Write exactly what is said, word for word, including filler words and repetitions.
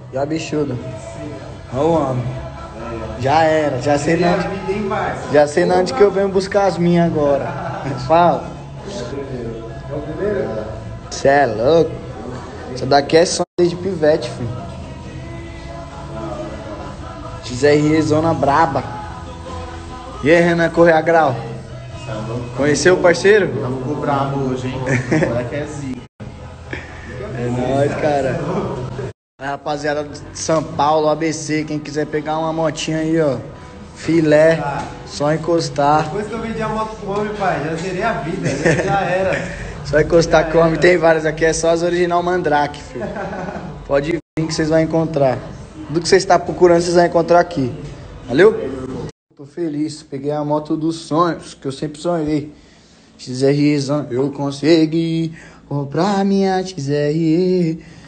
E a bichuda. Olha o homem. Já era, já sei não onde, já sei não onde que eu venho buscar as minhas agora. Fala. É o primeiro? Cê é louco. Essa daqui é só desde pivete, filho. X R E Zona Braba. E aí, Renan Correia Grau? Conheceu o parceiro? Ficou brabo hoje, hein? O moleque é zica. É nóis, cara. A rapaziada de São Paulo, A B C, quem quiser pegar uma motinha aí, ó. Filé, só encostar. Depois que eu vendi a moto pro homem, pai, já zerei a vida, já, já era. Só encostar que o homem tem várias aqui, é só as original Mandrake, filho. Pode vir que vocês vão encontrar. Tudo que vocês estão procurando, vocês vão encontrar aqui. Valeu? Tô feliz, peguei a moto dos sonhos, que eu sempre sonhei. X R E, eu consegui comprar minha X R E.